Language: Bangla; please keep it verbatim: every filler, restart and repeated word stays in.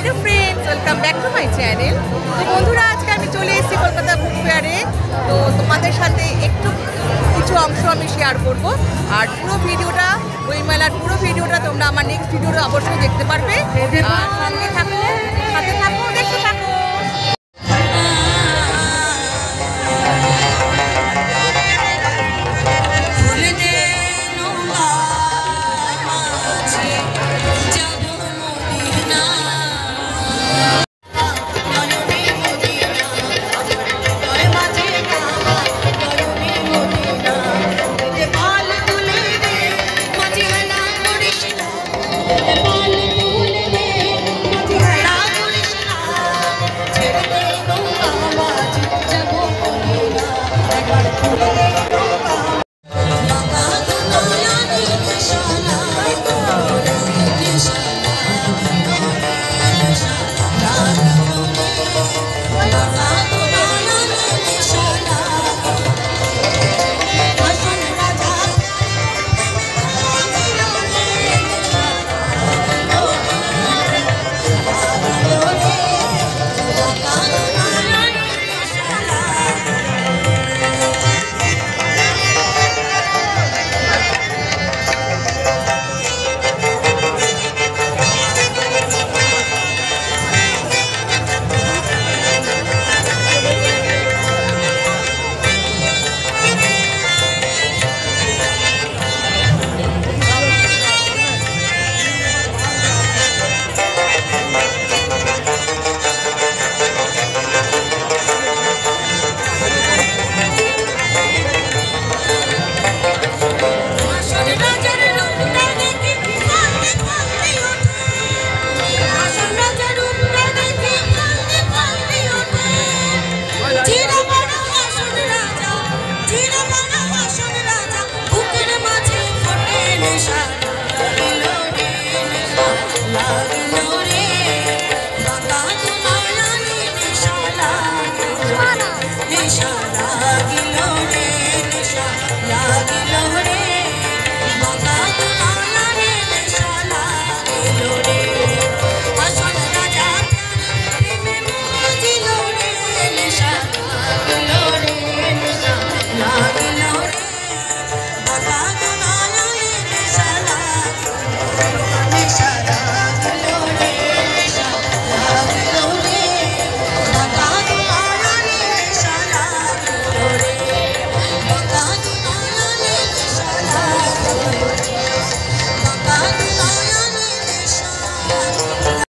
Hello friends, welcome back to my channel. তো বন্ধুরা, আজকে আমি চলে এসেছি কলকাতা বুক ফেয়ারে। তো তোমাদের সাথে একটু কিছু অংশ আমি শেয়ার করব, আর পুরো ভিডিওটা, বইমেলার পুরো ভিডিওটা তোমরা আমার নেক্সট ভিডিওটা অবশ্যই দেখতে পারবে। আর সঙ্গে থাকো, সাথে থাকো, দেখতে থাকো। Nisha